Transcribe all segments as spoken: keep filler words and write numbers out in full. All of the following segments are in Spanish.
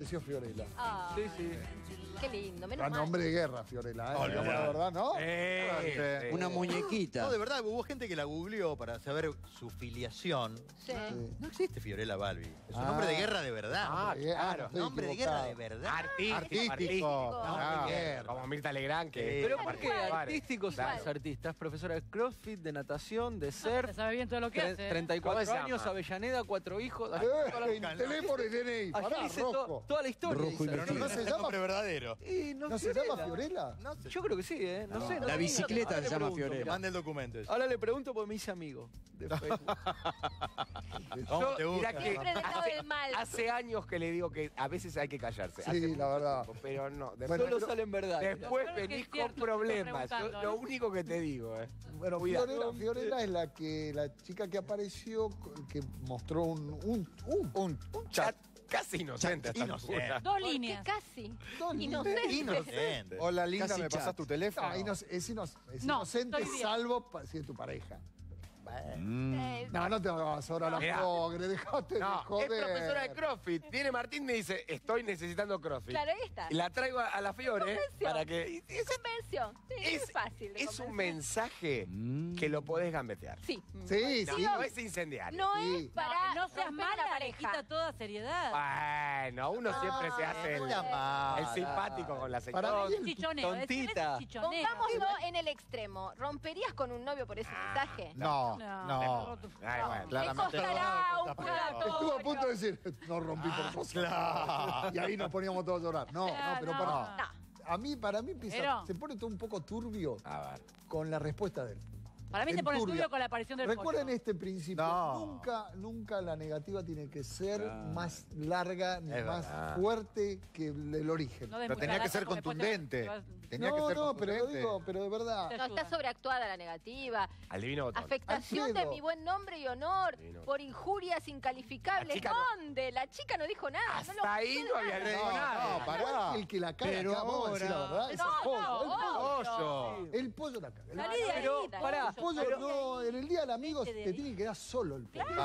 Decía Fiorella. Ah, Sí, sí. qué lindo, menos Gran mal. nombre de guerra, Fiorella, ¿eh? Oh, Digamos ya. la verdad, ¿no? Eh, eh, Una muñequita. No, de verdad, hubo gente que la googleó para saber su filiación. Sí. Sí. No existe Fiorella Balbi. Es un Ah. nombre de guerra de verdad. Ah, Eh, claro. estoy nombre de equivocado. guerra de verdad. Artístico. Artístico. Ah, guerra. Como Mirta Legrand, que... Sí. Pero ¿por qué Igual. artísticos son Igual. los artistas? Profesora de CrossFit, de natación, de Se surf, sabe bien todo lo que tre- hace. ¿eh? treinta y ¿Cómo cuatro se años, llama? Avellaneda, cuatro hijos. Eh, el teléfono y D N I. Aquí Pará, dice to- Rosco. toda la historia. Rojo dice. y Pero no, Pero no no se es el llama- nombre verdadero. Y no, ¿No se Fiorella. llama Fiorella? No sé. Yo creo que sí, ¿eh? No, sé. No La sé. bicicleta Ahora se le llama pregunto, Fiorella. Manda el documento ese. Ahora le pregunto porque me hice amigo de Facebook. ¿Cómo te Yo, gusta? mirá que Siempre del lado hace, del mal. hace años que le digo que a veces hay que callarse. Sí, Hace la mucho verdad. tiempo, pero no. Después, Bueno, Solo pero- salen verdad. después Claro que venís es con cierto, te problemas. estoy Yo- preguntando, lo ¿eh? único que te digo, eh. Bueno, Cuidado. Fiorella, Fiorella es la que la chica que apareció, que mostró un, un, un, Un, un chat. Casi inocente. hasta Inocente. ahora. Dos Porque líneas. casi. Dos Inocente. Inocente. Hola, linda, Casi ¿me pasas chat. tu teléfono? Ah, ino- es, ino- es No, inocente, estoy bien. salvo pa- si es tu pareja. Eh, No, no te hagas ahora la Mirá. progre, dejate de No, es joder. profesora de CrossFit. Viene Martín y me dice, estoy necesitando CrossFit. Claro, ahí está. Y la traigo a, a la Fiore Convención. para que... Es, Convención. Sí, es, es- fácil. de es un convencer. mensaje que lo podés gambetear. Sí. Sí, No, sí. no es incendiario. No Sí. es para no, no seas romper a mala, la le quita pareja. toda seriedad. Bueno, uno siempre se hace el, no seas mala. el simpático con la Para señora. mí Es chichoneo. es- tontita. es chichoneo. Pongámoslo en el extremo. ¿Romperías con un novio por ese mensaje? No, No. no. Ay, bueno. Me Claramente costará no, un no, plato. Estuvo a punto de decir, no rompí por cosas. claro. Y ahí nos poníamos todos a llorar. No, no, Claro, pero no. para. No. A mí, para mí empieza, Pero- se pone todo un poco turbio A ver. con la respuesta de él. Para mí se En pone turbio. turbio con la aparición del Recuerden pollo. este principio. No. Nunca, nunca la negativa tiene que ser más larga ni Es más verdad. fuerte que el, el origen. No des Pero mucha tenía que lata ser porque después te- contundente. te vas- Tenía no, que ser no, pero lo contundente. digo, pero de verdad. No, está sobreactuada la negativa. Al divino botón. Afectación Alfredo. de mi buen nombre y honor Sí, no. por injurias incalificables. La chica no- ¿Dónde? La chica no dijo nada. Hasta no lo- ahí no había nada. dicho nada. No, pará. El que la caga Pero acá, vamos a decir la ahora- verdad, es No, el pollo. no, el pollo. Pollo. El pollo la caga. El Salí de ahí, Pero, Dani. pará, El pollo pero- no, en el día del amigo Vete de te ahí. tiene que quedar solo el pollo.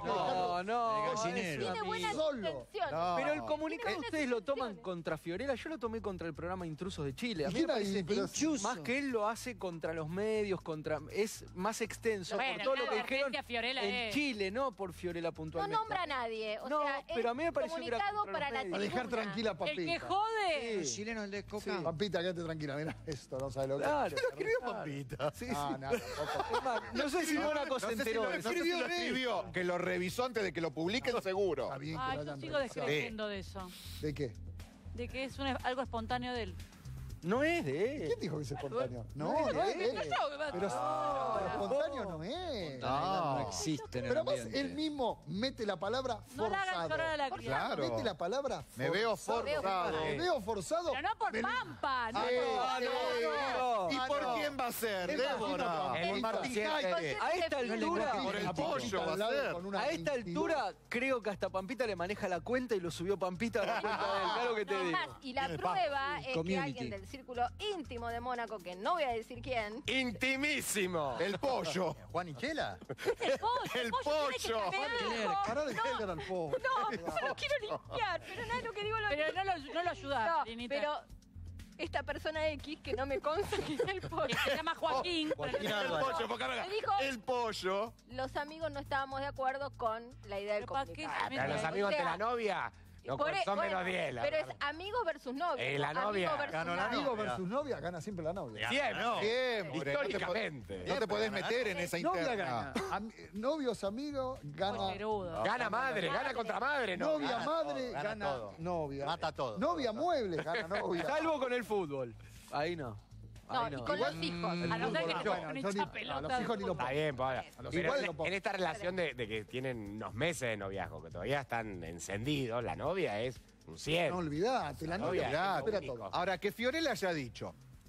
No, no. El gallinero. Tiene buenas Solo. intenciones. No. Pero el comunicado Tiene ustedes lo toman intenciones. contra Fiorella, yo lo tomé contra el programa Intrusos de Chile. A mí me ¿Quién hay? parece Pero- Inchuso. más que él lo hace contra los medios, contra es más extenso Bueno, por todo lo una que dijeron advertencia a Fiorella en es- Chile, no por Fiorella No puntualmente. nombra a nadie. O No, sea, pero es a mí me pareció que era comunicado contra para los la medios. A dejar tribuna. tranquila a El Pampita. que jode. Los chilenos el de Coca. Pampita, quédate tranquila, mira esto, no sabes lo que Claro. Lo escribió Pampita. Sí, Ah, sí. no, tampoco. Es más, no sé si Mónaco No se sé si enteró lo, de no eso. sé si lo escribió, que lo revisó antes de que lo publiquen seguro. Está bien que Ay, lo yo hayan sigo revisado. descreyendo de eso. ¿De qué? De que es un- algo espontáneo de él. No es de él. ¿Quién dijo que es espontáneo? No, no es. Yo, Pero pero espontáneo no es. No, no existe en el Pero además ambiente. él mismo mete la palabra No la hagan forzado. llorar a la criada. Claro. Mete la palabra Me veo forzado. forzado. Me veo forzado. Pero no por Me- Pampa. No, Sí, por- sí. no. ¿Y Ah, por no. quién va a ser? Es Débora. Martín El Por Martín impaciente. Jaime. A esta altura, Por el pollo va a ser. Con una a esta veintidós. altura creo que hasta Pampita le maneja la cuenta y lo subió Pampita a la cuenta de él. Claro que te No digo. más. Y la Tiene prueba es que Community. alguien del círculo íntimo de Mónaco, que no voy a decir quién, Intimísimo. El pollo. ¿Juan y Chela? El pollo. El pollo tiene que pollo. cambiar. me dijo, Pará de Helder al pollo. no, no lo quiero limpiar, pero nada, lo que digo lo Pero no lo, no lo ayuda, No, Linita. pero esta persona X, que no me consta que es el pollo, Que se llama Joaquín. Joaquín El Álvarez. pollo, porque ahora- Me dijo- el pollo. los amigos no estábamos de acuerdo con la idea del Pero ¿para qué comunicado. se Pero los O amigos de sea, la novia no Por e- son bueno, menos diez. la pero es verdad. amigos versus novios. Eh, la no novia amigo versus ganó la novia. Amigo novia. versus novia, gana siempre la novia. Siempre. No. Siempre. Históricamente. No te podés meter en esa Novia interna. gana. Am- novios, amigos, gana. Pollerudo. Gana madre, gana contra madre, ¿no? Novia, Gana madre, todo, gana gana todo. novia. Mata todo. Novia, muebles, gana novia. Salvo con el fútbol. Ahí no. No, Ahí y con los hijos. A no ser que te Bueno, pongan yo un ni- hincha a pelota. los hijos ni lo Está bien, Paula. los Pero igual en, lo pongo. en esta relación de, de que tienen unos meses de noviazgo, que todavía están encendidos, la novia es un cien. No olvidate, la Novia, novia. es Espera único. todo. Ahora, que Fiorella haya dicho,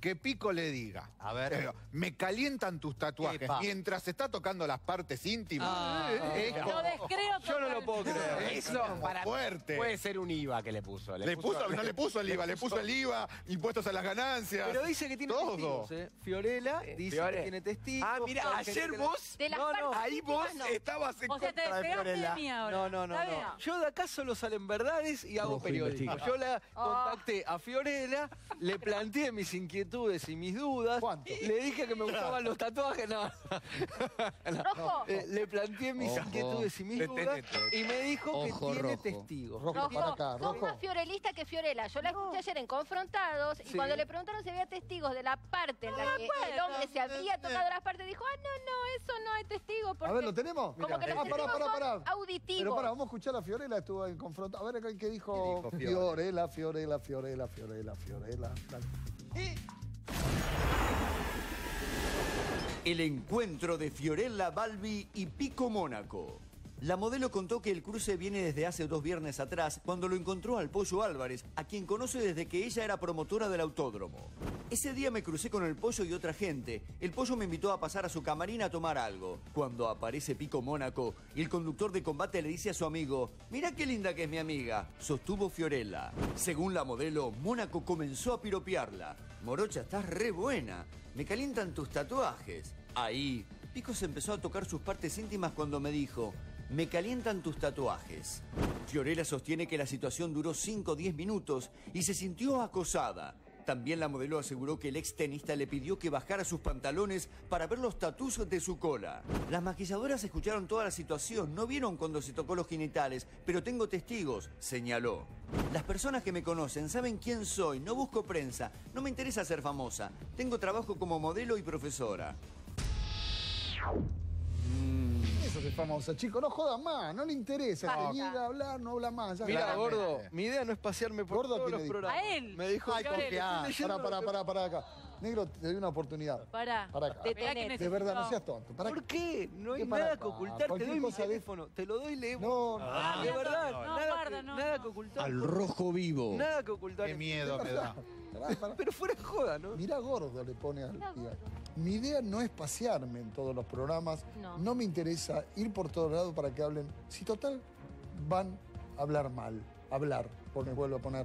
que Pico le diga. A ver. Pero, me calientan tus tatuajes Epa. mientras está tocando las partes íntimas. Ah, Es Lo como- descreo Yo no lo puedo creer. Eso para fuerte. puede ser un I V A que le puso. Le puso, no le puso el I V A, le puso el I V A, impuestos a las ganancias. Pero dice que tiene todo. testigos, ¿eh? Fiorella dice Fiore. que tiene testigos. Ah, mira, todo, ayer que- vos, De las No, no, partes ahí vos íntimas, no. estabas en O sea, te contra de despegaste de Fiorella. mí ahora. No, no, no, Está bien. no. Yo de acá solo salen verdades y hago Rojo periodismo. investiga. Yo la Oh. contacté a Fiorella, le planteé mis inquietudes y mis dudas. ¿Cuánto? Le dije que me gustaban los tatuajes, no. Rojo, Eh, le planteé mis Ojo. inquietudes y mis dudas Detenete. y me dijo Ojo que tiene rojo. testigos. Rojo, rojo, para acá, sos rojo. más fiorelista que Fiorella. Yo la escuché ayer en Confrontados y Sí. cuando le preguntaron si había testigos de la parte en la que el hombre se había tocado las partes, dijo, ah, no, no, eso no hay testigos. Porque A ver, ¿lo tenemos? como que los Ah, pará, testigos pará, son pará. auditivos. Pero pará, vamos a escuchar a Fiorella, estuvo en confronto. A ver qué dijo, ¿Qué dijo Fiore? Fiorella, Fiorella, Fiorella, Fiorella, Fiorella. El encuentro de Fiorella Balbi y Pico Mónaco. La modelo contó que el cruce viene desde hace dos viernes atrás, cuando lo encontró al Pollo Álvarez, a quien conoce desde que ella era promotora del autódromo. Ese día me crucé con el Pollo y otra gente. El Pollo me invitó a pasar a su camarín a tomar algo. Cuando aparece Pico Mónaco, el conductor de combate le dice a su amigo, «Mirá qué linda que es mi amiga», sostuvo Fiorella. Según la modelo, Mónaco comenzó a piropearla. «Morocha, estás re buena. Me calientan tus tatuajes». Ahí, Pico se empezó a tocar sus partes íntimas cuando me dijo, «Me calientan tus tatuajes». Fiorella sostiene que la situación duró cinco o diez minutos y se sintió acosada. También la modelo aseguró que el ex tenista le pidió que bajara sus pantalones para ver los tatús de su cola. Las maquilladoras escucharon toda la situación, no vieron cuando se tocó los genitales, pero tengo testigos, señaló. Las personas que me conocen saben quién soy, no busco prensa, no me interesa ser famosa. Tengo trabajo como modelo y profesora. Eso es famosa, chico, no jodan más, no le interesa. Basta. Que niega a hablar, no habla más. ya Mira, está. gordo, mi idea no es pasearme por Gordo, todos ¿qué los le dijo? programas. A él. Me dijo, Ay, Fiorella. confianza. Pará, pará, pará, pará acá. Negro, te doy una oportunidad. Pará. Pará acá. Detenete. De verdad, no seas tonto. Pará. ¿Por qué? No hay ¿Qué para nada que acá? ocultar. Te Cualquier doy mi cosa de- teléfono. Te lo doy, le... No, no. Ah, de verdad, no, nada, guarda, que, no, nada no. que ocultar. Al rojo vivo. Nada que ocultar. Qué miedo me da. Pará, pará. Pero fuera de joda, ¿no? Mirá gordo, le pone al día. Mi idea no es pasearme en todos los programas. No. No me interesa ir por todos lados para que hablen. Si total van a hablar mal, hablar, porque vuelvo a poner.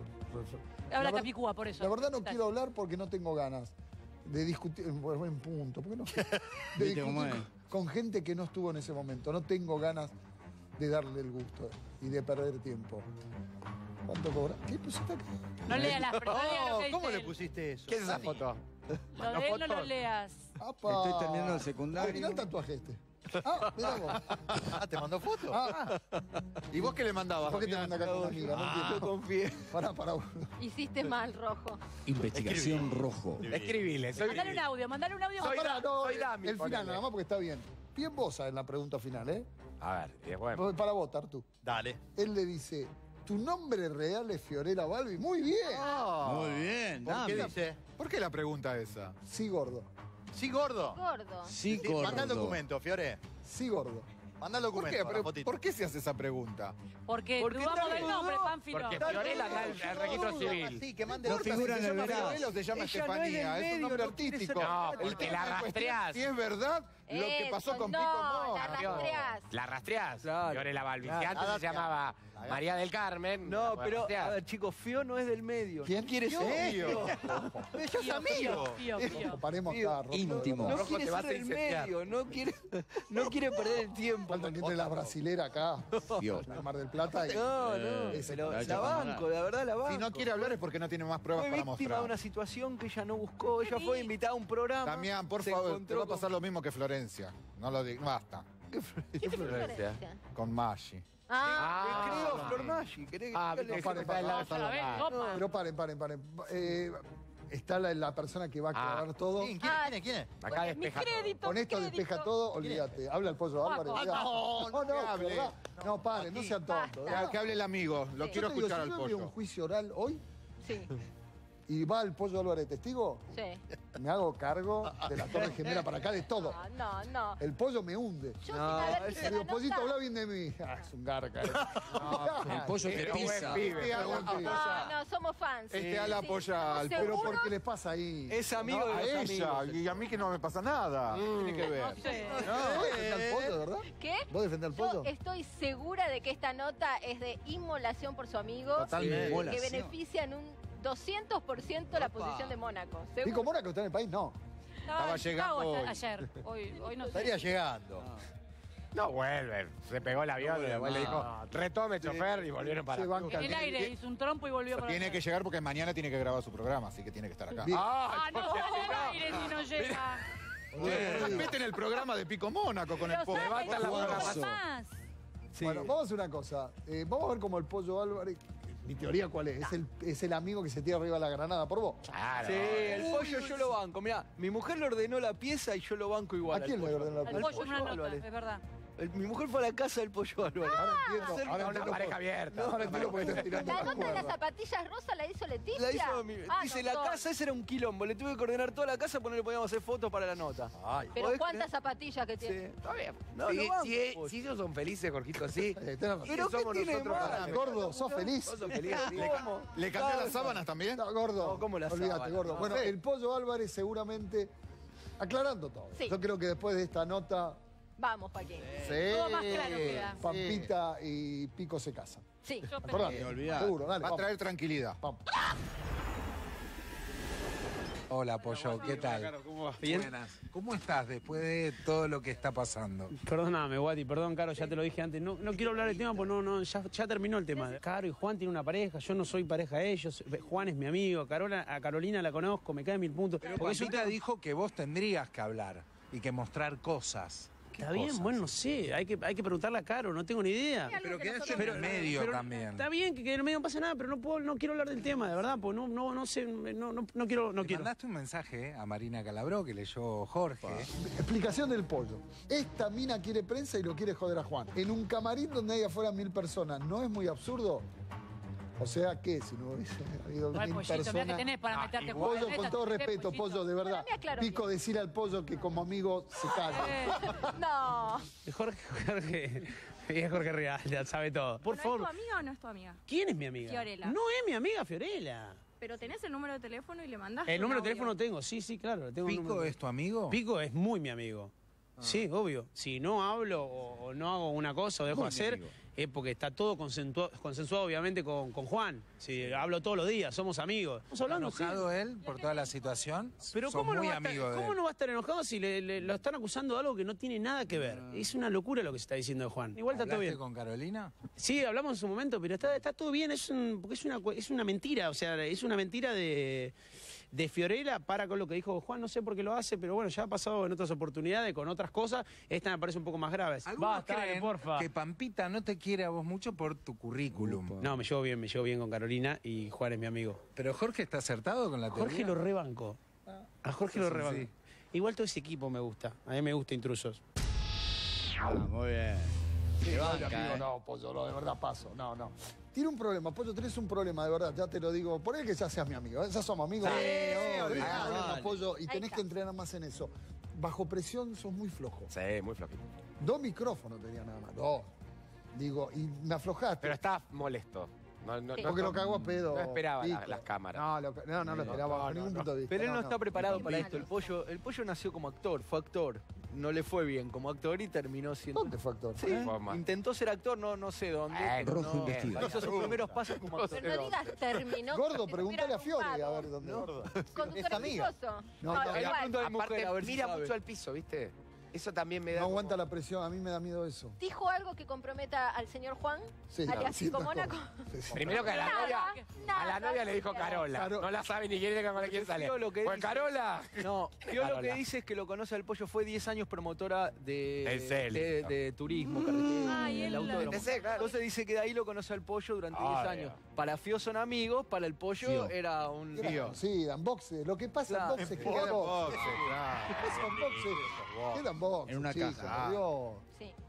La Habla ver- Capicúa, por eso. La verdad no Está. quiero hablar porque no tengo ganas de discutir, bueno, buen punto, ¿por qué no? De Viste cómo discutir es. con gente que no estuvo en ese momento. No tengo ganas de darle el gusto y de perder tiempo. ¿Cuánto cobra? ¿Qué pusiste acá? No leas las no leas lo Oh, que ¿Cómo dice le él. pusiste eso? ¿Qué es esa foto? Lo de él no lo leas. ¡Apa! Estoy terminando el secundario. Ah, mirá el tatuaje este. Ah, mirá vos. Ah, ¿te mandó foto? Ah, ¿Y vos qué le mandabas? ¿por qué te manda acá con una amiga? No No entiendo. confié. Pará, pará. Hiciste mal, Rojo. Investigación rojo. Escribile, soy Mandale un audio, mandale un audio. Soy- Pará, no, soy Dami, el final ponele. nada más porque está bien. Bien vos en la pregunta final, ¿eh? A ver, y después... Para vos, Tartu. Dale. Él le dice, ¿tu nombre real es Fiorella Balbi? Muy bien. Muy bien, ¿Por qué dame. dice? ¿Por qué la pregunta esa? Sí, gordo. Sí, gordo. Gordo. Sí, Sí, manda el gordo. documento, Fiore. Sí, gordo. Manda el ¿Por documento. qué? la Pero, fotito. ¿por qué se hace esa pregunta? Porque Porque dudamos está del todo. nombre, Pánfilo. Porque Dale, Fiorella dale, acá el registro gordo. civil. Sí, que mande No el figura en el Se llama verano. Fiorella o se llama Ella no es del Estefanía, es un medio, nombre no quiere artístico. ser- No, El porque tema la es rastreás. Si es verdad lo que Eso, pasó con no, Pico la Mónaco. rastreás. La rastreás. Claro. Fiorella Balbi. Claro. Si antes Nada se que- llamaba nada. María del Carmen. la No, podés pero, rastrear. a ver, chicos, Fio no es del medio. ¿Quién? No quiere Fio. ser Fio. medio. Ellos son amigos. Fío, fío, fío. Paremos Fío. acá, Rojo. Íntimo. No Rojo, quiere te vas ser a del incendiar. medio, no quiere, no quiere perder el tiempo. Falta que entre la brasilera acá, Fio. en el Mar del Plata. Y... No, no, Eh, pero la la hecha banco, la verdad la banco. Si no quiere hablar es porque no tiene más pruebas Fue para víctima mostrar. de una situación que ella no buscó. Ella fue invitada a un programa. Damián, por se favor, te encontró va a pasar con- lo mismo que Florencia. No lo digas, basta. ¿Qué te Florencia? Florencia? Con Maggi. Ah, Le creo Ah. a Flor Maggi. ¿Querés que Ah, le- viste que pare, está del lado de No, ya la ves, Salomar. copa. Pero paren, paren, paren. Eh, está la, la persona que va a Ah. aclarar todo. ¿Quién, quién, Ah. quién es? ¿Quién es? Acá mi despeja todo. crédito. Con esto mi despeja crédito. todo, olvídate. Habla el pollo Álvarez. Ah, olvídate. no, no, no no, hable. ¿verdad? No, paren, no sean tontos. Basta. ¿verdad? Que hable el amigo. Lo Sí. quiero Yo te digo, escuchar si al yo había un pollo. juicio oral hoy, Sí. y va el Pollo Álvarez testigo, Sí. me hago cargo de la Torre Gemela para acá, de todo. No, no, no. El pollo me hunde. Yo No, sin haber Le visto digo, la Pollito, nota- habla bien de mí. Ah, es un garca. eh. El pollo te Pero buen pisa. pibe. Este ala- No, no, somos fans. Este ala Sí, apoya al ¿estamos Pero seguros? porque les pasa ahí. Es amigo No, de a los ella, amigos. y a mí que no me pasa nada. Tiene que ver. No sé. ¿Vos defendés al pollo, verdad? ¿Qué? ¿Vos defendés al Yo pollo? estoy segura de que esta nota es de inmolación por su amigo. Totalmente. Que Inmolación. beneficia en un doscientos por ciento la Opa. posición de Mónaco. Pico Seguro. Mónaco está en el país, no. No, Estaba en Chicago llegando hasta ayer. Hoy, hoy no sé. Estaría llegando. No vuelve. Se pegó el avión y después le dijo, retome, chofer, y volvieron para Se banca En el aire hizo un trompo y volvió para Tiene que llegar porque mañana tiene que grabar su programa, así que tiene que estar acá. Bien. Ah, no, en el aire si no llega. Eh, Respeten el programa de Pico Mónaco con el Pero pollo. sabe Levanta la que boca, no pasó. más. Sí. Bueno, vamos a hacer una cosa. Eh, vamos a ver cómo el Pollo Álvarez... Mi teoría, ¿cuál es? Es el, es el amigo que se tira arriba de la granada por vos. Claro. Sí, el pollo yo lo banco. Mirá, mi mujer le ordenó la pieza y yo lo banco igual. ¿A quién al le pollo. ordenó la Al pieza? pollo en una nota, Álvarez. es verdad. El- mi mujer fue a la casa del pollo Álvarez. Ahora entiendo. Cerca Ahora Una entiendo pareja por- abierta. Ahora entiendo por qué estás tirando La la nota de las cuerda. zapatillas rosas la hizo Leticia. La hizo mi- Ah, dice, no, la son. casa esa era un quilombo. Le tuve que coordinar toda la casa porque no le podíamos hacer fotos para la nota. Ay. Pero ¿Podés ¿cuántas creer? zapatillas que Sí. tiene? Está bien. No, si, lo banco, si- pollo. si ellos son felices, Jorgito, sí. Eh, tenés razón. Pero ¿qué somos tiene de nosotros malo? para- Gordo, sos feliz. Vos sos feliz, sí. ¿Cómo? ¿Le cambió las sábanas también? No, gordo. No, ¿cómo la Olvídate, sábana? gordo. No. Bueno, Sí. el Pollo Álvarez seguramente... Aclarando todo. Sí. Yo creo que después de esta nota, Vamos, Joaquín. Todo más claro queda. Pampita y Pico se casan. Sí. Yo Acordate. Ni olvidar. Seguro, dale, Va a vamos. traer tranquilidad. Vamos. Hola, Pollo, ¿qué tal? Bien. Buenas. ¿Cómo estás después de todo lo que está pasando? Perdóname, Guati, perdón, Caro, ya te lo dije antes. No, no quiero hablar del tema porque no, no, ya, ya terminó el tema. Caro y Juan tienen una pareja, yo no soy pareja de ellos. Juan es mi amigo, Carola, a Carolina la conozco, me cae mil puntos. Pero Porque es un Pampita tema- dijo que vos tendrías que hablar y que mostrar cosas. ¿Qué Está bien, cosas? bueno, no sé, hay que, hay que preguntarle a Caro, no tengo ni idea. Pero que nosotros en el medio Pero también. Está bien que, que en el medio no pasa nada, pero no puedo, no quiero hablar del tema, de verdad, porque no, no, no sé, no, no, no quiero, no Le quiero. mandaste un mensaje a Marina Calabró que leyó Jorge. Explicación del pollo. Esta mina quiere prensa y lo quiere joder a Juan. En un camarín donde hay afuera mil personas, ¿no es muy absurdo? O sea que si no hubiese habido Igual, mil pollito, mira que personas... tenés para meterte Pollo, juego. con todo respeto, pollo, de verdad. Para mí aclaro Pico, decir al pollo que como amigo se calle. Eh, No. Jorge, Jorge, es Jorge Real, ya sabe todo. Por ¿No favor, es tu amiga o no es tu amiga? ¿quién es mi amiga? Fiorella. No es mi amiga Fiorella. Pero tenés el número de teléfono y le mandaste El número un de audio. teléfono tengo, sí, sí, claro. Tengo un ¿Pico número. es tu amigo? Pico es muy mi amigo. Sí, obvio. Si no hablo o, o no hago una cosa o dejo Muy de mi hacer, amigo. es porque está todo consensuado, consensuado obviamente, con, con Juan. Si hablo todos los días, somos amigos. Estamos ¿Está hablando, sí. enojado él por toda la situación? Pero Sos ¿cómo, no muy va, a estar, amigo de ¿cómo él. no va a estar enojado si le, le- lo están acusando de algo que no tiene nada que ver? Es una locura lo que se está diciendo de Juan. Igual está todo ¿Hablaste bien. con Carolina? Sí, hablamos en su momento, pero está, está todo bien, es un, porque es una, cu- es una mentira, o sea, es una mentira de, de Fiorella para con lo que dijo Juan, no sé por qué lo hace, pero bueno, ya ha pasado en otras oportunidades, con otras cosas, esta me parece un poco más grave. Algunos Basta, dale, creen porfa. que Pampita no te quiere a vos mucho por tu currículum. No, me llevo bien, me llevo bien con Carolina y Juan es mi amigo. Pero Jorge está acertado con la teoría. Jorge lo rebanco. A Jorge lo Sí, rebanco. sí. Igual todo ese equipo me gusta, a mí me gusta Intrusos. Ah, muy bien. Sí, Te no, banca, amigo, eh. no, pollo, no, de verdad paso. No, no. Tiene un problema, pollo, tenés un problema, de verdad, ya te lo digo. Por él que ya seas mi amigo, ¿eh? Ya somos amigos. Sí, Tenés obvio, un problema, vale. pollo, y Ahí tenés está. que entrenar más en eso. Bajo presión sos muy flojo. Sí, muy flojito. Dos micrófonos tenía nada más, dos. Digo, y me aflojaste. Pero estaba molesto. No, no, Sí. no- porque lo cagó a pedo. No esperaba la- Pico. las cámaras. No, lo- no, no lo esperaba bajo ningún punto de vista. Pero él no, no, está preparado para Mal. esto. El pollo, el pollo nació como actor, fue actor. No le fue bien como actor y terminó siendo. ¿Dónde fue actor? Sí, Fue mal. intentó ser actor, no, no sé dónde. Eh, pero Rojo no, investiga. hizo sus primeros pasos como actor. Pero no digas terminó. Gordo, como si pregúntale a estuviera Fiore a ocupado. ver dónde. Gordo. Conductor Es amiga. exitoso. No, No, no, la igual. pregunta de mujer, Aparte, a ver si mira sabe. mucho al piso, ¿viste? Eso también me da. No como- aguanta la presión, a mí me da miedo eso. ¿Dijo algo que comprometa al señor Juan? Sí, alias sí, Pico las Mónaco. cosas. Sí, sí. Primero que a la Nada, novia. nada, A la novia le dijo nada. Carola. Caro- No la sabe ni quién es con quién sale. Yo lo que Pues dice- Carola. No, yo lo que Carola. dice es que lo conoce al pollo. Fue diez años promotora de, Del Celi. de, de turismo, carretera, Ay, el él- autódromo. Ese, claro. Entonces dice que de ahí lo conoce al pollo durante diez Ah, años. bien. Para Fío son amigos, para el pollo Fío. era un... Era- Sí, dan boxe. Lo que pasa Claro. en boxe es que queda en boxe. Boxe, claro. ¿Qué pasa en boxe? Queda en boxe. En una chicos, caja. por Dios. Sí.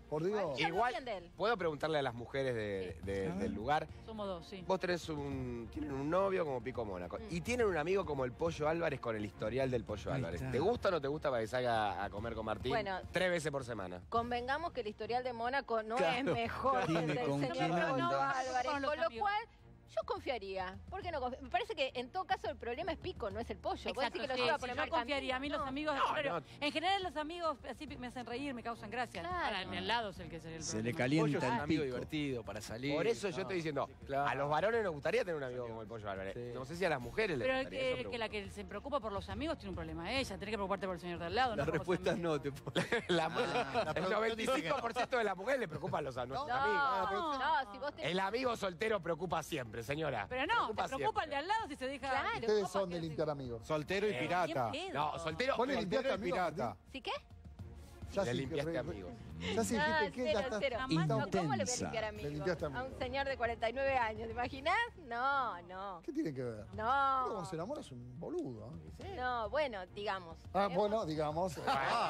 Por digo, Ya Igual, bien de él. puedo preguntarle a las mujeres de- de- del lugar. Somos dos, sí. Vos tenés un, tienen un novio como Pico Mónaco y tienen un amigo como el Pollo Álvarez con el historial del Pollo Ahí Álvarez. está. ¿Te gusta o no te gusta para que salga a comer con Martín? Bueno. Tres veces por semana. Convengamos que el historial de Mónaco no Claro. es mejor que el Dime, del ¿con señor quién Pollo anda? Álvarez, Con los con lo amigos. cual yo confiaría. ¿Por qué no confía? Me parece que en todo caso el problema es Pico, no es el Pollo. Vos Exacto, decís que sí, lo lleva sí, por el yo mal confiaría. A mí camino. los amigos, al No, contrario. no. En general los amigos así me hacen reír, me causan gracia. Claro. Ahora, mi al lado es el que es el Se le problema. Pollo es calienta un el amigo pico. divertido para salir. Por eso yo estoy diciendo, claro. a los varones nos gustaría tener un amigo como el Pollo Álvarez. Sí. No sé si a las mujeres les Pero gustaría. que, eso que la pregunto. que se preocupa por los amigos tiene un problema ella. Tiene que preocuparte por el señor de al lado. La no por los respuesta es amigos. no, te pone. La- la el producción dice que noventa y cinco por ciento de las mujeres le preocupan los, a nuestros amigos. No, no, si vos te... El amigo soltero preocupa siempre, señora. Pero no, te preocupa siempre. el de al lado si se deja. Claro. ustedes Capaz son que de sí. limpiar amigos. Soltero y Eh, pirata. Bien pedo. No, soltero. ¿Vos le soltero limpiaste y amigos, pirata. ¿Sí qué? Ya Le sí, limpiaste que- amigos. Ya sí No, dijiste que ya cero, está. cero. Jamás No, ¿cómo le voy a intensa. limpiar Le amigos? limpiaste A un amigos. señor de cuarenta y nueve años, ¿te imaginas? No, no. ¿Qué tiene que ver? Uno No. cuando se enamora es un boludo. ¿eh? No, bueno, digamos. Ah, bueno, digamos.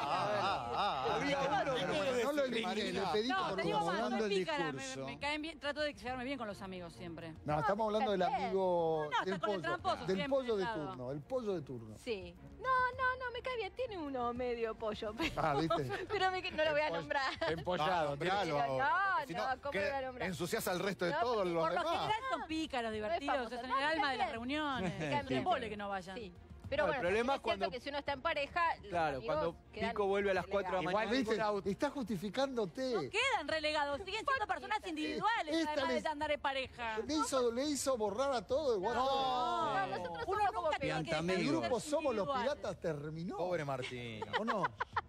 Había uno que- No lo eliminé, le pedí No, por te digo favor. más, Hablando soy del pícara, me, discurso. me caen bien, trato de llevarme bien con los amigos siempre. No, estamos hablando del amigo No, no, del está con el pollo. tramposo, Del siempre pollo de al lado. turno, el pollo de turno. Sí. No, no, no, me cae bien. Tiene uno medio pollo, pero, Ah, ¿viste? pero me- no lo voy a nombrar. Empollado. nombralo Pero ahora, no, porque si no, ¿cómo que lo voy a nombrar? ensucias al resto de No, todos porque los Por lo demás. general son pícaros, divertidos, famoso, son no, el me alma cae de las bien. reuniones. Me cae Que bien. embole que no vayan. Sí. Pero No, el bueno, problema es es cuando- cierto que si uno está en pareja, los Claro, amigos cuando quedan Pico vuelve a las cuatro de la relegados. mañana. ¿Viste? auto. Está justificándote. No quedan relegados, siguen siendo personas individuales, Esta además les- de andar en pareja. Le hizo, le hizo borrar a todo de WhatsApp. No, nosotros Uno somos como nunca tiene que pelotas. El amigos. grupo Somos los individuales. Piratas terminó. Pobre Martín. ¿O no?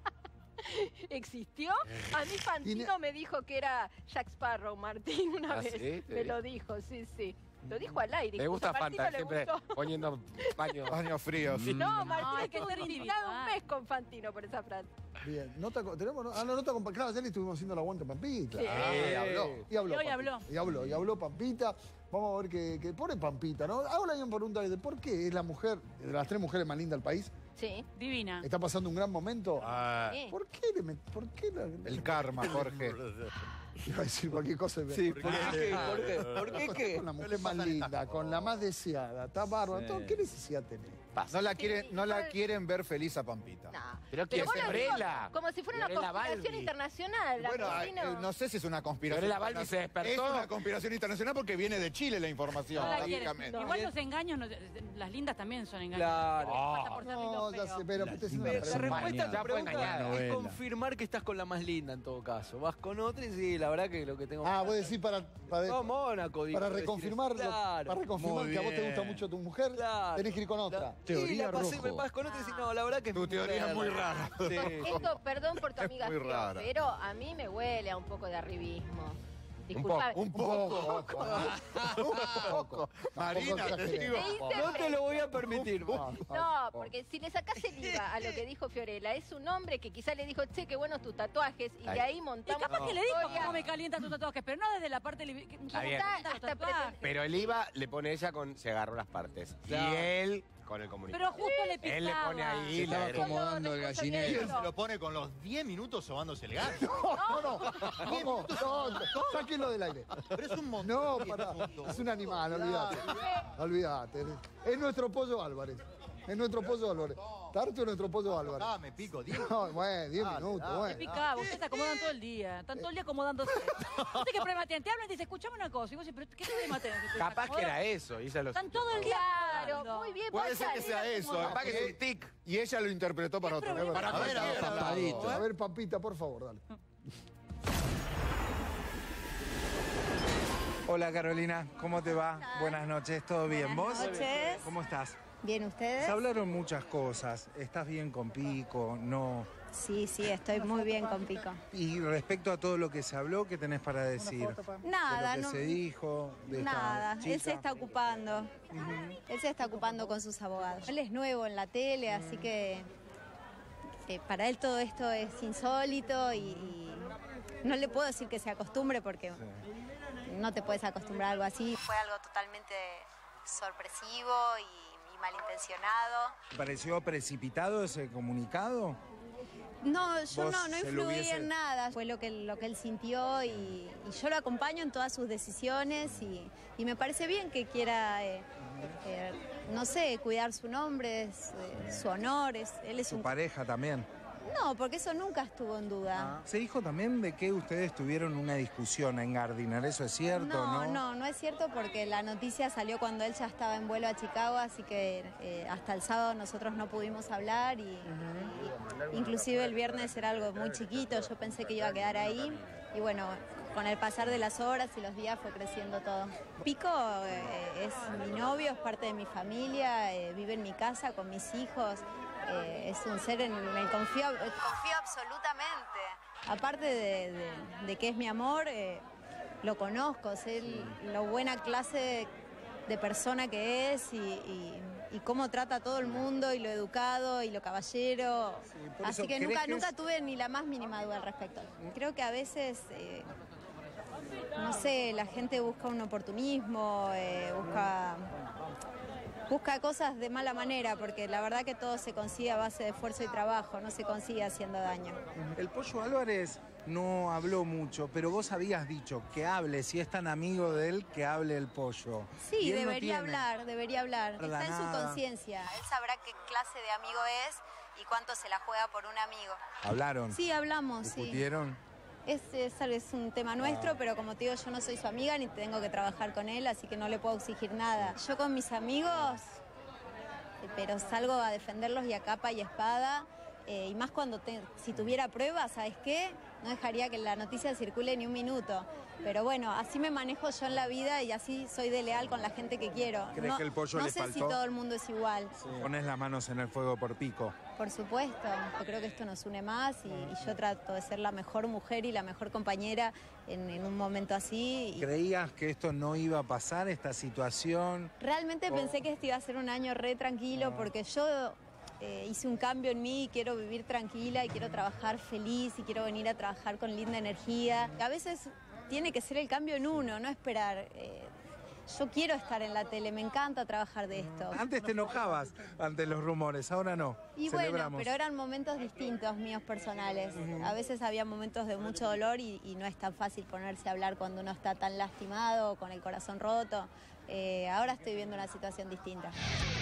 ¿Existió? A mí Fantino Tiene- me dijo que era Jack Sparrow, Martín, una ¿Ah, vez. sí? ¿Te Me dijo? lo dijo, sí, sí. Lo dijo al aire. Me gusta A Martino Fanta, le siempre gustó. poniendo paños. Baños fríos. No, Martín hay estuvo que ser indignado un individual. mes con Fantino por esa frase. Bien. ¿Nota, con- tenemos, no? Ah, no, nota con Claro, ayer le estuvimos haciendo la aguanta a Pampita. Sí. Ah, y habló. Y habló. Y hoy Pampita. habló. Y habló, y habló Pampita. Vamos a ver qué, qué pone Pampita, ¿no? Hago la misma pregunta de por qué es la mujer, de las tres mujeres más lindas del país, Sí. Divina. está pasando un gran momento. Ah, Sí. ¿Por qué le met- ¿Por qué la- el karma, Jorge. Iba a decir cualquier cosa. y me- Sí, ¿por qué qué? ¿Por qué? ¿Por qué qué? Con la mujer más linda, con la más deseada, está bárbaro. Sí. todo, ¿Qué necesidad tenés? No la quieren, no la igual- quieren ver feliz a Pampita. No. Pero quién vos es lo digo Fiorella. como si fuera una Fiorella conspiración Balbi. internacional. Bueno, Argentino. eh, no sé si es una conspiración. Fiorella Balbi se despertó. Es una conspiración internacional porque viene de Chile la información, No la quieren. básicamente. Igual los engaños, no- las lindas también son engaños. Claro. No pasa por ser lindo No, o ya feo. sé, pero La te haciendo timba una La es pregunta. respuesta a Ya tu fue pregunta engañada. es Novela. confirmar que estás con la más linda en todo caso. Vas con otra y sí, la verdad que lo que tengo... Ah, vos decís para, para, No, Mónaco, digo, para quiero decir reconfirmarlo, eso. Claro. para reconfirmar Muy que a vos te bien. gusta mucho tu mujer, Claro. tenés que ir con otra. La- Teoría sí, la pasé, rojo. me vas con otra y decís, no, la verdad que es Tu mi teoría mujer, es muy la verdad. rara. Sí. Esto, perdón por tu Es amiga muy Fio, rara. pero a mí me huele a un poco de arribismo. Un Disculpa. poco, Un poco. Un poco. Marina, te digo. Me hice No te lo voy a permitir. No, porque si le sacás el I V A a lo que dijo Fiorella, es un hombre que quizá le dijo, che, qué buenos tus tatuajes, y de Ay. ahí Y montamos. capaz que le dijo historia. cómo me calientan tus tatuajes, pero no desde la parte... li- que- Está que- bien. los Hasta tatuajes. Pero el I V A le pone ella con. Se agarró las partes. Claro. Y él con el comunicado. Pero justo le pisaba. Él le pone ahí. Se estaba le- acomodando el Y él gallinero. se lo pone con los diez minutos sobándose el gato. No, no, ¿cómo? No, sáquenlo del aire. Pero es un montón. No, pará, es un animal, olvídate. Olvídate. Es nuestro pollo Álvarez. Es nuestro pollo Álvarez. Tarto es nuestro pollo Álvarez. Ah, me pico, diez. No, bueno, diez Dale, minutos, dale. Te bueno. picaba, ustedes se acomodan todo el día. Están todo el día acomodándose. No sé qué problema tienen. Te hablan y dicen, escuchame una cosa. Y vos decís, pero ¿qué problema tenés? ¿Te Capaz que acomodan? era eso. Y ella lo. Están todo el día Claro, acomodando. muy bien. Puede ser que Pachani, sea era eso. como- Capaz que es un tic. Y ella lo interpretó para otro. problema? Para A ver, a ver, cualquiera. a ver. Tapadito. A ver, Pampita, por favor, dale. Hola Carolina, ¿cómo te va? Buenas noches, ¿todo bien? ¿Vos? Buenas noches. ¿Cómo estás? Bien, ¿ustedes? Se hablaron muchas cosas. ¿Estás bien con Pico? No. Sí, sí, estoy muy bien con Pico. Y respecto a todo lo que se habló, ¿qué tenés para decir? Nada, de lo no. que se dijo, de esta Nada, él se chica. está ocupando. Él se está ocupando con sus abogados. Él es nuevo en la tele, así que, que para él todo esto es insólito y, y no le puedo decir que se acostumbre porque no te puedes acostumbrar a algo así. Fue algo totalmente sorpresivo y, y malintencionado. ¿Te pareció precipitado ese comunicado? No, yo Vos no, no se lo influí hubiese- en nada. Fue lo que, lo que él sintió y, y yo lo acompaño en todas sus decisiones y, y me parece bien que quiera, eh, eh, no sé, cuidar su nombre, es, eh, su honor. Es, él es Su un... pareja también. No, porque eso nunca estuvo en duda. Se dijo también de que ustedes tuvieron una discusión en Gardiner, ¿eso es cierto? No, No, no, no es cierto porque la noticia salió cuando él ya estaba en vuelo a Chicago, así que eh, hasta el sábado nosotros no pudimos hablar y, y inclusive el viernes era algo muy chiquito, yo pensé que iba a quedar ahí y bueno, con el pasar de las horas y los días fue creciendo todo. Pico eh, es mi novio, es parte de mi familia, eh, vive en mi casa con mis hijos. Eh, es un ser en el que confío, confío absolutamente. Aparte de, de- de que es mi amor, eh, lo conozco, sé lo buena clase de persona que es y, y- y cómo trata a todo el mundo y lo educado y lo caballero. por Así eso, que ¿crees nunca, que es- nunca tuve ni la más mínima duda al respecto. Creo que a veces, eh, no sé, la gente busca un oportunismo, eh, busca... Busca cosas de mala manera, porque la verdad que todo se consigue a base de esfuerzo y trabajo, no se consigue haciendo daño. El Pollo Álvarez no habló mucho, pero vos habías dicho que hable, si es tan amigo de él, que hable el Pollo. Sí, Y él no debería tiene. hablar, debería hablar. Habla Está en su nada. conciencia. Él sabrá qué clase de amigo es y cuánto se la juega por un amigo. ¿Hablaron? Sí, hablamos, sí. ¿Discutieron? Es, es, es un tema nuestro, pero como te digo, yo no soy su amiga ni tengo que trabajar con él, así que no le puedo exigir nada. Yo con mis amigos, pero salgo a defenderlos y a capa y espada, eh, y más cuando te- si tuviera pruebas, ¿sabes qué? No dejaría que la noticia circule ni un minuto. Pero bueno, así me manejo yo en la vida y así soy de leal con la gente que quiero. ¿Crees no que el Pollo no le sé si faltó? todo el mundo es igual. Pones las manos en el fuego por Pico. Por supuesto, yo creo que esto nos une más y, y yo trato de ser la mejor mujer y la mejor compañera en, en un momento así. y ¿Creías que esto no iba a pasar, esta situación? realmente Oh. pensé que este iba a ser un año re tranquilo porque yo eh, hice un cambio en mí y quiero vivir tranquila y quiero trabajar feliz y quiero venir a trabajar con linda energía. A veces tiene que ser el cambio en uno, no esperar. eh, Yo quiero estar en la tele, me encanta trabajar de esto. Antes te enojabas ante los rumores, ahora no. Y Celebramos. bueno, pero eran momentos distintos míos personales. A veces había momentos de mucho dolor y, y no es tan fácil ponerse a hablar cuando uno está tan lastimado, con el corazón roto. Eh, ahora estoy viviendo una situación distinta.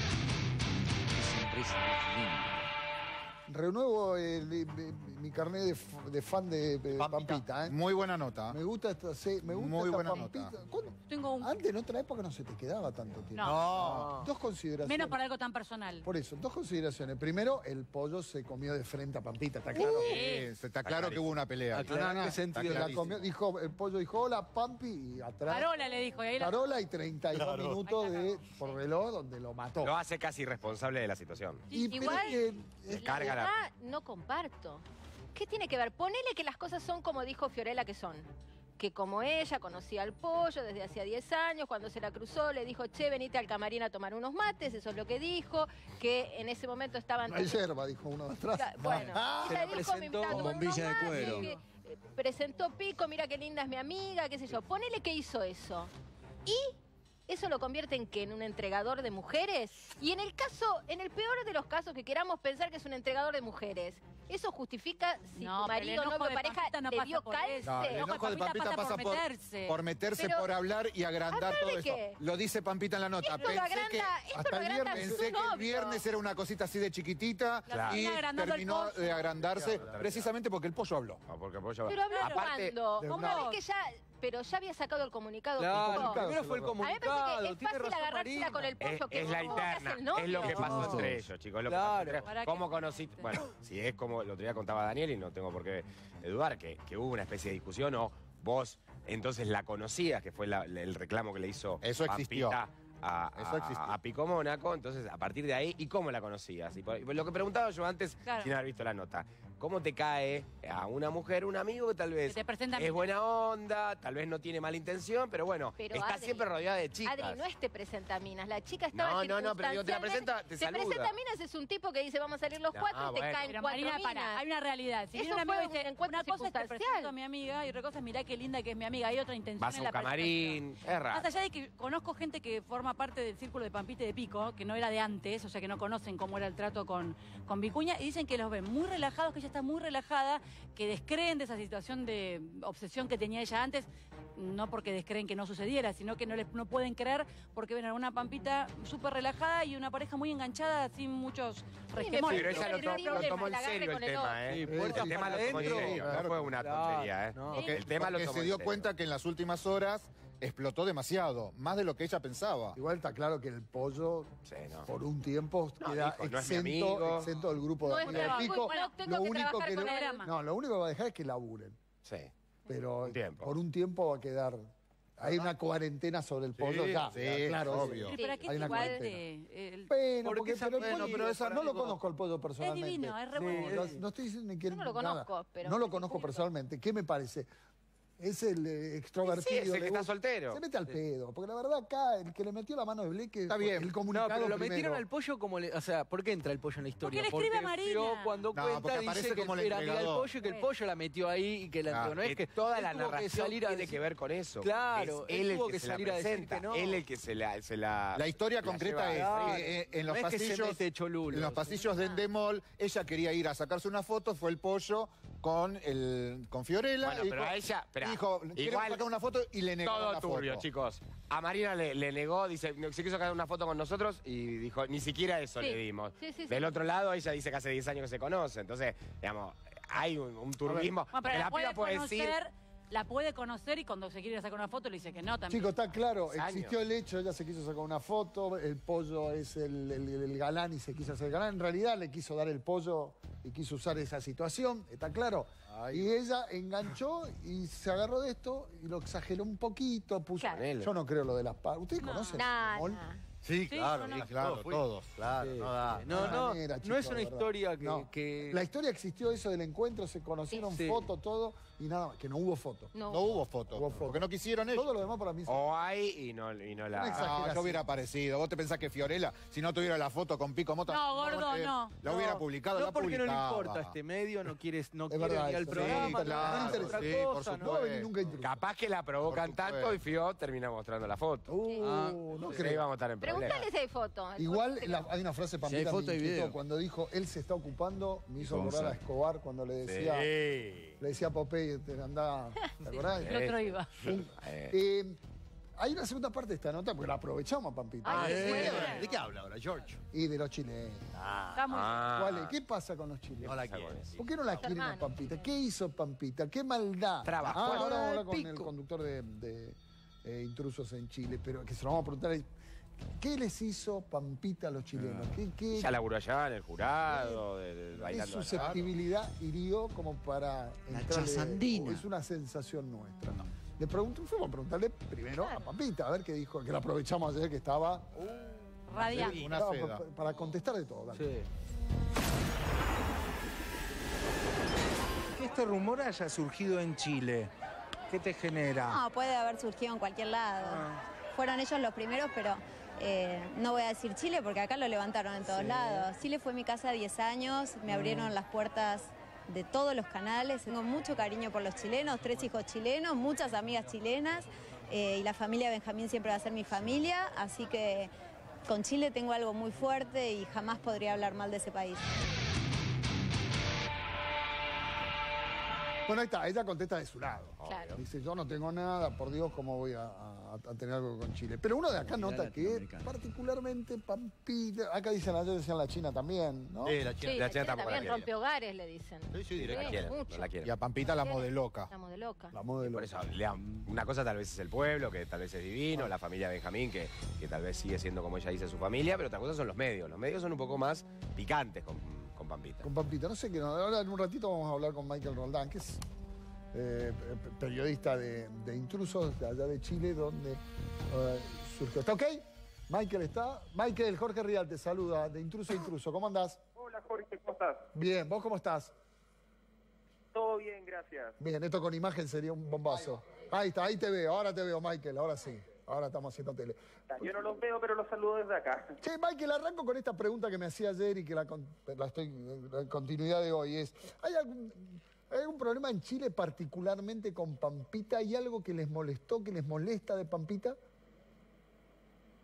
Renuevo el- el- mi carnet de, f- de fan de, de Pampita. ¿eh? Muy buena nota. Me gusta esta, sí, me gusta Muy esta buena Pampita. nota. ¿Cuándo? Tengo un... Antes, en otra época, no se te quedaba tanto tiempo. No. Dos consideraciones. Menos para algo tan personal. Por eso, dos consideraciones. Primero, el pollo se comió de frente a Pampita, está claro. Sí, se está claro que hubo una pelea. No, no, no, Está se la clarísimo. comió, dijo, el pollo dijo, hola, Pampi, y atrás. Carola le dijo. Y ahí la- Carola y treinta y dos Claro. minutos de, por reloj donde lo mató. Lo hace casi responsable de la situación. Y, pero Igual, es que- es- la Carga la- verdad, no comparto. ¿Qué tiene que ver? Ponele que las cosas son como dijo Fiorella que son. Que como ella conocía al pollo desde hacía diez años, cuando se la cruzó le dijo, che, venite al camarín a tomar unos mates, eso es lo que dijo, que en ese momento estaban... no hay yerba, dijo uno de atrás. Ca- Bueno, Se ella lo dijo, me presentó invitaba a con tomar bombilla unos de mates, cuero. que, eh, presentó Pico, mira qué linda es mi amiga, qué sé yo. Ponele que hizo eso. Y eso lo convierte en qué, en un entregador de mujeres. Y en el caso, en el peor de los casos que queramos pensar que es un entregador de mujeres, ¿eso justifica si No, tu pero el marido, enojo novio, de pareja Pampita no le pasa dio por calce? eso. No, el El enojo de Pampita pasa por meterse. por meterse, Pero- por hablar y agrandar ¿Hablar todo de eso. qué? Lo dice Pampita en la nota. Esto lo Pensé agranda- que, esto hasta lo el agranda viernes, su pensé que el novio. viernes era una cosita así de chiquitita Claro. y Termina agrandando el terminó pollo. de agrandarse Claro. precisamente porque el pollo habló. No, porque pollo... Pero habló Aparte, cuando, de una una- vez que ya, pero ya había sacado el comunicado. Claro, Pico. primero fue el A mí me parece comunicado. que es Tiene fácil razón agarrársela Marina. con el pollo Es, que es la vos haces interna, el novio. es lo que pasó No. entre ellos, chicos. Es lo que Claro. pasó entre ellos. ¿Para qué ¿Cómo te conociste? metiste? Bueno, si es como el otro día contaba Daniel y no tengo por qué dudar, que, que hubo una especie de discusión o vos entonces la conocías, que fue la- el reclamo que le hizo Eso existió. Pampita a, a- Eso existió. a Pico Mónaco. Entonces, a partir de ahí, ¿y cómo la conocías? Y por- lo que preguntaba yo antes, Claro. sin haber visto la nota. ¿Cómo te cae a una mujer, un amigo que tal vez Que te presenta a es mí. buena onda, tal vez no tiene mala intención, pero bueno, Pero está Adri, siempre rodeada de chicas? Adri, no es te presenta minas. La chica estaba No, no, no, pero digo, te la circunstancialmente- presenta, te saluda. presenta minas es un tipo que dice, vamos a salir los Ah, cuatro y te bueno. caen Pero cuatro Marina, minas. para, hay una realidad. Si Eso viene un fue amigo y un dice, encuentro una cosa es te circunstancial. presento a mi amiga y otra cosa es mirá qué linda que es mi amiga. Hay otra intención Vas a en un la camarín, presentación. es raro. Más allá de que conozco gente que forma parte del círculo de Pampita y de Pico, que no era de antes, o sea que no conocen cómo era el trato con, con Vicuña, y dicen que los ven muy relajados, que ella ella está muy relajada, que descreen de esa situación de obsesión que tenía ella antes, no porque descreen que no sucediera, sino que no, les, no pueden creer porque ven a una Pampita súper relajada y una pareja muy enganchada sin muchos resquemores. Pero ella lo, to lo tomó en serio el tema, ¿eh? Sí, el puertas tema para lo tomó en adentro. serio, no Claro, fue una claro, tontería, ¿eh? no. Porque, el tema lo porque tomó se en dio serio. cuenta que en las últimas horas explotó demasiado, más de lo que ella pensaba. Igual está claro que el pollo, Sí, no. por un tiempo, No, queda dijo, no es mi exento, amigo. exento del grupo No de es amigos trabajo, de Pico. bueno, tengo Lo que único trabajar que con no, él. no, lo único que va a dejar es que laburen. Sí. Pero Un tiempo. por un tiempo va a quedar... Hay una cuarentena sobre el pollo, Sí, ya, sí, ya, claro. obvio. sí. Pero aquí Hay una igual cuarentena. de, el- Bueno, ¿Por porque, qué esa- pero el bueno, pollo- pero esa- no lo amigo- conozco al pollo personalmente. divino, es re Sí, bueno. no, no estoy diciendo ni que Yo no lo nada. conozco, pero No lo me conozco circula. personalmente. ¿Qué me parece? Es el eh, extrovertido. Sí, es el le que está gusta- soltero. Se mete al pedo. Porque la verdad acá, el que le metió la mano de Bleque... Está bien. El No, comunicado pero lo primero. metieron al pollo como le... O sea, ¿por qué entra el pollo en la historia? Porque le escribe a Marina. Fio cuando No, cuenta porque dice aparece que como el era amiga del entregador. pollo y que el pollo la metió ahí y que la Claro, entró. No es que que toda él la tuvo que narración salir a tiene decir- que ver con eso. Claro, es él él el tuvo que, que se la salir a decir presenta, que no. él el que se la... Se la, La historia la concreta lleva es a- que eh, en los No es que se pasillos, mete cholulo. en los pasillos de Endemol, ella quería ir a sacarse una foto, fue el pollo con el con Fiorella. Bueno, y pero dijo- a ella... espera, dijo, quiero igual, sacar una foto y le negó todo la turbio, foto. chicos. A Marina le, le negó, dice, no, se quiso sacar una foto con nosotros y dijo, ni siquiera eso Sí. le dimos. Sí, sí, sí. Del otro lado, ella dice que hace diez años que se conoce. Entonces, digamos, hay un, un turbismo. Bueno, pero que la, la puede piba puede decir... conocer, la puede conocer y cuando se quiere sacar una foto le dice que no también. Chicos, está claro, Años. existió el hecho, ella se quiso sacar una foto, el pollo es el, el- el galán y se quiso hacer galán. En realidad le quiso dar el pollo y quiso usar esa situación, está claro. Y ella enganchó y se agarró de esto y lo exageró un poquito, puso... Claro. Yo no creo lo de las partes. ¿Ustedes conocen? Nah, Mol? nah. Sí, Sí, claro, no, sí, no. claro, Todos todos, claro, Sí. no da. No, de no, manera, no chicos, es una de verdad. historia que... No. que- La historia existió eso del encuentro, se conocieron Sí. fotos, todo, y nada más, que no hubo foto. No. No hubo foto, Hubo foto. porque no quisieron ellos. Todo lo demás para mí... O hay y no, y no la... Una No, exageración. yo hubiera aparecido. ¿Vos te pensás que Fiorella, si no tuviera la foto con Pico Mota, No, gordo, eh, no. la No, hubiera publicado? No la porque no le publicaba. importa este medio, no quieres, no Es quiere verdad ir al eso, programa, sí, no claro, hacer sí, otra por cosa, supuesto. ¿no? No va a venir nunca a intruso. Capaz que la provocan Por tanto y supuesto. Fio termina mostrando la foto. Uh, Ah, no Entonces creo. ahí vamos a estar en problemas. Pregúntale si hay foto. El Igual foto la- hay una frase para Si hay foto y video. cuando dijo él se está ocupando, me hizo Gonza. acordar a Escobar cuando le decía, Sí. le decía a Popeye, te andaba, ¿te acordás? El otro iba. Un- eh, hay una segunda parte de esta nota porque la aprovechamos, Pampita. Ay, ¿De bueno. qué- ¿De qué habla ahora, George? Y de los chilenos. Está muy Ah. ¿Cuál es? ¿Qué pasa con los chilenos? No la quiere. ¿Por qué no la quieren a hermanos. Pampita? ¿Qué hizo Pampita? ¿Qué maldad? Trabajó Ah, en ahora vamos a hablar con Pico. el conductor de, de, eh, Intrusos en Chile, pero que se lo vamos a preguntar ahí. ¿Qué les hizo Pampita a los chilenos? ¿Qué, qué, Ella laburó allá en el jurado, de, de- qué bailando. susceptibilidad hirió como para La entrarle- chasandina. Es una sensación nuestra. Le pregunto, fuimos a preguntarle primero a Pampita, a ver qué dijo, que la aprovechamos ayer que estaba... radiante. Una estaba seda. pa- para contestar de todo. dale. Sí. Que este rumor haya surgido en Chile, ¿qué te genera? No, puede haber surgido en cualquier lado. Fueron ellos los primeros, pero eh, no voy a decir Chile porque acá lo levantaron en todos lados. Chile fue mi casa diez años, me abrieron las puertas de todos los canales. Tengo mucho cariño por los chilenos, tres hijos chilenos, muchas amigas chilenas eh, y la familia Benjamín siempre va a ser mi familia, así que con Chile tengo algo muy fuerte y jamás podría hablar mal de ese país. Bueno, ahí está, ella contesta de su lado. Claro. Dice, yo no tengo nada, por Dios, ¿cómo voy a, a- a tener algo con Chile? Pero uno de acá Mirá nota que latinoamericano. Sí, la chica. Sí, La la China China tampoco la también quiere. rompe hogares, le dicen. Sí, sí, No directo. la quieren, mucho. no la quieren. Y a Pampita la modeloca. Estamos de loca. La modelo. Por eso, le- una cosa tal vez es el pueblo, que tal vez es divino, la familia Benjamín, que, que tal vez sigue siendo como ella dice su familia, pero otra cosa son los medios. Los medios son un poco más picantes con, con Pampita. Con Pampita, no sé qué, no, ahora en un ratito vamos a hablar con Michael Roldán, que es eh, pe- periodista de, de Intrusos de allá de Chile, donde eh, surgió. ¿Está ok? Michael está. Michael, Jorge Rial te saluda, de Intruso a Intruso. ¿Cómo andás? Hola Jorge, ¿cómo estás? Bien, ¿vos cómo estás? Todo bien, gracias. Bien, esto con imagen sería un bombazo. Ahí está, ahí te veo, ahora te veo, Michael, ahora sí. Ahora estamos haciendo tele. Yo no los veo, pero los saludo desde acá. Che, Michael, arranco con esta pregunta que me hacía ayer y que la, con- la estoy la continuidad de hoy es, ¿hay algún, ¿hay algún problema en Chile particularmente con Pampita? ¿Hay algo que les molestó, que les molesta de Pampita?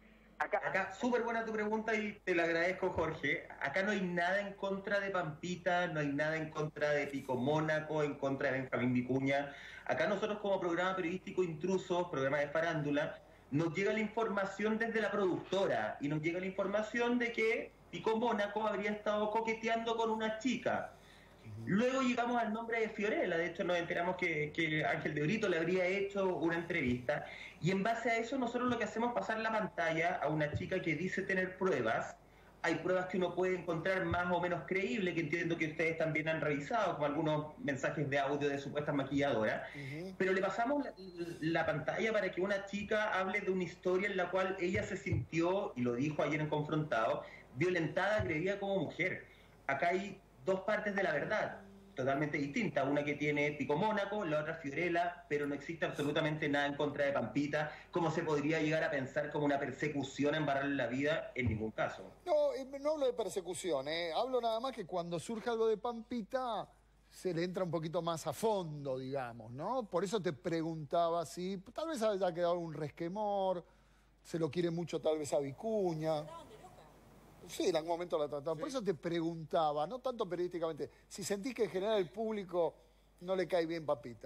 Acá, acá súper buena tu pregunta y te la agradezco, Jorge. Acá no hay nada en contra de Pampita, no hay nada en contra de Pico Mónaco, en contra de Benjamín Vicuña. Acá nosotros como programa periodístico Intrusos, programa de farándula, nos llega la información desde la productora y nos llega la información de que Pico Mónaco habría estado coqueteando con una chica. Luego llegamos al nombre de Fiorella, de hecho nos enteramos que, que Ángel de Brito le habría hecho una entrevista y en base a eso nosotros lo que hacemos es pasar la pantalla a una chica que dice tener pruebas. Hay pruebas que uno puede encontrar más o menos creíbles, que entiendo que ustedes también han revisado, como algunos mensajes de audio de supuestas maquilladoras, uh-huh. pero le pasamos la, la pantalla para que una chica hable de una historia en la cual ella se sintió, y lo dijo ayer en Confrontado, violentada, agredida como mujer. Acá hay dos partes de la verdad, totalmente distintas, una que tiene Pico Mónaco, la otra Fiorella, pero no existe absolutamente nada en contra de Pampita, como se podría llegar a pensar como una persecución a embarrarle la vida, en ningún caso. No, no hablo de persecución, ¿eh? Hablo nada más que cuando surge algo de Pampita, se le entra un poquito más a fondo, digamos, ¿no? Por eso te preguntaba si tal vez haya quedado un resquemor, se lo quiere mucho tal vez a Vicuña. Sí, en algún momento la trataron. Sí. Por eso te preguntaba, no tanto periodísticamente, si sentís que en general el público no le cae bien Pampita.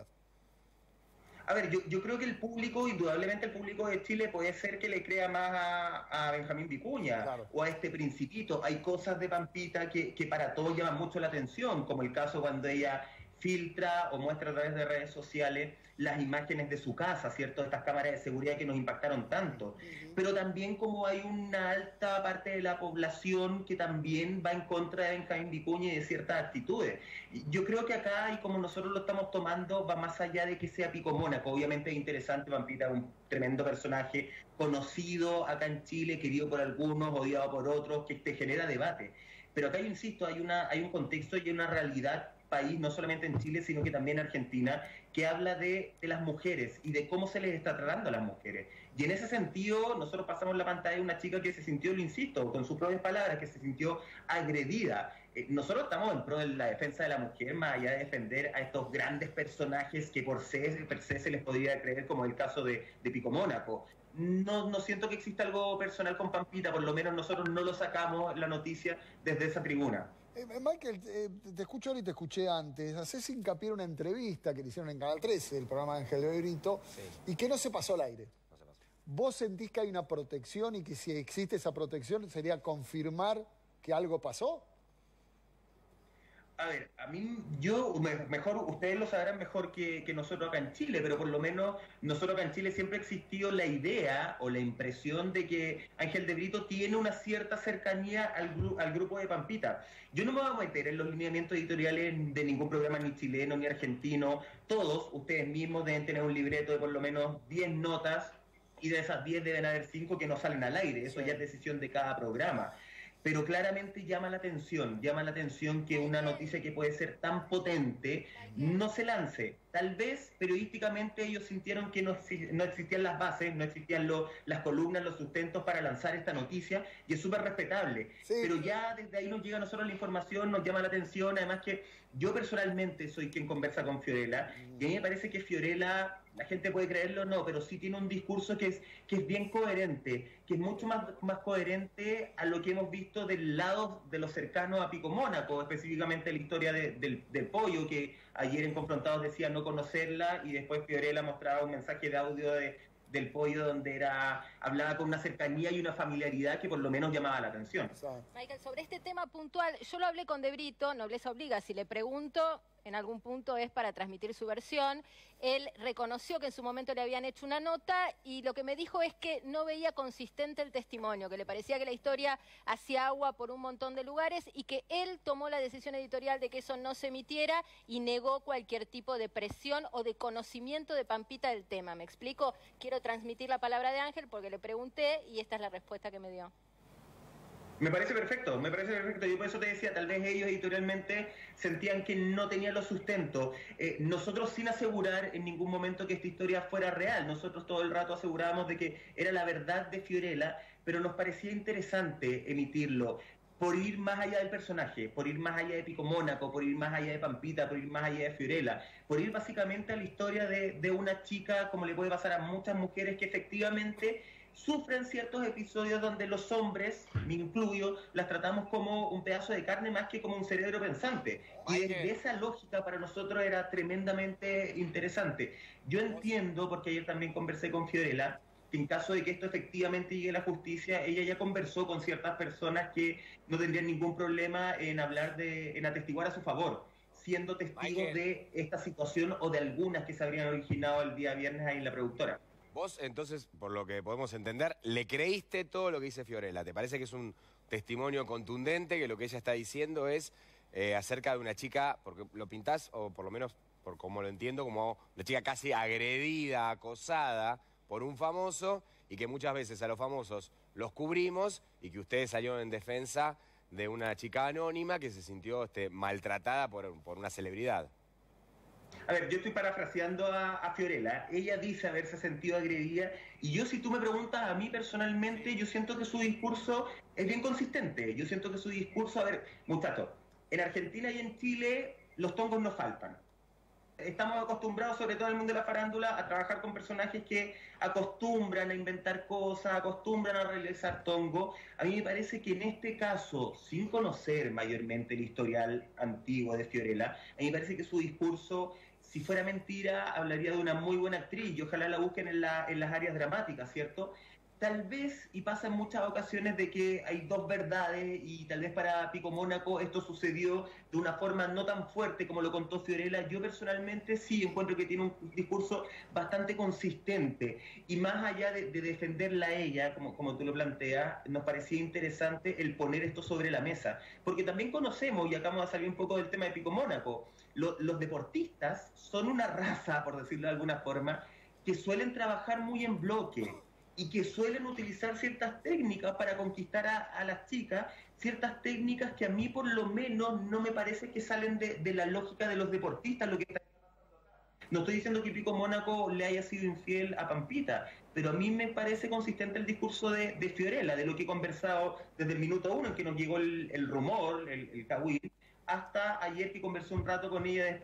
A ver, yo, yo creo que el público, indudablemente el público de Chile puede ser que le crea más a, a Benjamín Vicuña, claro, o a este Principito. Hay cosas de Pampita que, que para todos llaman mucho la atención, como el caso cuando ella filtra o muestra a través de redes sociales las imágenes de su casa, ¿cierto? Estas cámaras de seguridad que nos impactaron tanto. Uh-huh. Pero también como hay una alta parte de la población que también va en contra de Benjamín Vicuña y de ciertas actitudes. Yo creo que acá, y como nosotros lo estamos tomando, va más allá de que sea Pico Mónaco. Obviamente es interesante, Pampita es un tremendo personaje, conocido acá en Chile, querido por algunos, odiado por otros, que te genera debate. Pero acá, yo insisto, hay, una, hay un contexto y una realidad país, no solamente en Chile, sino que también en Argentina, que habla de, de las mujeres y de cómo se les está tratando a las mujeres. Y en ese sentido, nosotros pasamos la pantalla de una chica que se sintió, lo insisto, con sus propias palabras, que se sintió agredida. Eh, nosotros estamos en pro de la defensa de la mujer, más allá de defender a estos grandes personajes que por se, per se se les podría creer, como el caso de, de Pico Mónaco. No, no siento que exista algo personal con Pampita, por lo menos nosotros no lo sacamos la noticia desde esa tribuna. Eh, Michael, eh, te escucho ahora y te escuché antes. Hacés hincapié en una entrevista que le hicieron en Canal trece, el programa de Ángel de Brito, sí, y que no se pasó al aire. No se pasó. ¿Vos sentís que hay una protección y que si existe esa protección sería confirmar que algo pasó? A ver, a mí, yo, mejor, ustedes lo sabrán mejor que, que nosotros acá en Chile, pero por lo menos nosotros acá en Chile siempre ha existido la idea o la impresión de que Ángel de Brito tiene una cierta cercanía al, gru al grupo de Pampita. Yo no me voy a meter en los lineamientos editoriales de ningún programa ni chileno ni argentino. Todos, ustedes mismos deben tener un libreto de por lo menos diez notas y de esas diez deben haber cinco que no salen al aire. Eso ya es decisión de cada programa. Pero claramente llama la atención, llama la atención que una noticia que puede ser tan potente no se lance. Tal vez periodísticamente ellos sintieron que no, no existían las bases, no existían lo, las columnas, los sustentos para lanzar esta noticia, y es súper respetable. Sí. Pero ya desde ahí nos llega a nosotros la información, nos llama la atención, además que yo personalmente soy quien conversa con Fiorella, y a mí me parece que Fiorella, la gente puede creerlo o no, pero sí tiene un discurso que es, que es bien coherente, que es mucho más, más coherente a lo que hemos visto del lado de los cercanos a Pico Mónaco, específicamente la historia de, del, del pollo, que ayer en Confrontados decía no conocerla, y después Fiorella mostraba un mensaje de audio de, del pollo donde era hablaba con una cercanía y una familiaridad que por lo menos llamaba la atención. Michael, sobre este tema puntual, yo lo hablé con De Brito, Nobleza Obliga, si le pregunto, en algún punto es para transmitir su versión. Él reconoció que en su momento le habían hecho una nota y lo que me dijo es que no veía consistente el testimonio, que le parecía que la historia hacía agua por un montón de lugares y que él tomó la decisión editorial de que eso no se emitiera y negó cualquier tipo de presión o de conocimiento de Pampita del tema. ¿Me explico? Quiero transmitir la palabra de Ángel porque le pregunté y esta es la respuesta que me dio. Me parece perfecto, me parece perfecto. Yo por eso te decía, tal vez ellos editorialmente sentían que no tenían los sustentos. Eh, nosotros sin asegurar en ningún momento que esta historia fuera real. Nosotros todo el rato asegurábamos de que era la verdad de Fiorella, pero nos parecía interesante emitirlo por ir más allá del personaje, por ir más allá de Pico Mónaco, por ir más allá de Pampita, por ir más allá de Fiorella, por ir básicamente a la historia de, de una chica, como le puede pasar a muchas mujeres, que efectivamente sufren ciertos episodios donde los hombres, me incluyo, las tratamos como un pedazo de carne más que como un cerebro pensante. Y desde esa lógica para nosotros era tremendamente interesante. Yo entiendo, porque ayer también conversé con Fiorella, que en caso de que esto efectivamente llegue a la justicia, ella ya conversó con ciertas personas que no tendrían ningún problema en hablar de, en atestiguar a su favor, siendo testigos de esta situación o de algunas que se habrían originado el día viernes ahí en la productora. Vos, entonces, por lo que podemos entender, ¿le creíste todo lo que dice Fiorella? ¿Te parece que es un testimonio contundente, que lo que ella está diciendo es eh, acerca de una chica, porque lo pintás, o por lo menos por como lo entiendo, como una chica casi agredida, acosada por un famoso, y que muchas veces a los famosos los cubrimos, y que ustedes salieron en defensa de una chica anónima que se sintió este, maltratada por, por una celebridad? A ver, yo estoy parafraseando a, a Fiorella. Ella dice haberse sentido agredida, y yo, si tú me preguntas a mí personalmente, yo siento que su discurso es bien consistente. Yo siento que su discurso, a ver, muchachos, en Argentina y en Chile los tongos no faltan. Estamos acostumbrados, sobre todo en el mundo de la farándula, a trabajar con personajes que acostumbran a inventar cosas, acostumbran a realizar tongo. A mí me parece que en este caso, sin conocer mayormente el historial antiguo de Fiorella, a mí me parece que su discurso, si fuera mentira, hablaría de una muy buena actriz, y ojalá la busquen en, la, en las áreas dramáticas, ¿cierto? Tal vez, y pasa en muchas ocasiones, de que hay dos verdades, y tal vez para Pico Mónaco esto sucedió de una forma no tan fuerte como lo contó Fiorella. Yo personalmente sí encuentro que tiene un discurso bastante consistente, y más allá de, de defenderla a ella, como, como tú lo planteas, nos parecía interesante el poner esto sobre la mesa, porque también conocemos, y acá vamos a salir un poco del tema de Pico Mónaco, lo, los deportistas son una raza, por decirlo de alguna forma, que suelen trabajar muy en bloque, y que suelen utilizar ciertas técnicas para conquistar a, a las chicas, ciertas técnicas que a mí por lo menos no me parece que salen de, de la lógica de los deportistas. Lo que está no estoy diciendo que Pico Mónaco le haya sido infiel a Pampita, pero a mí me parece consistente el discurso de, de Fiorella, de lo que he conversado desde el minuto uno en que nos llegó el, el rumor, el, el cagüín, hasta ayer que conversé un rato con ella después.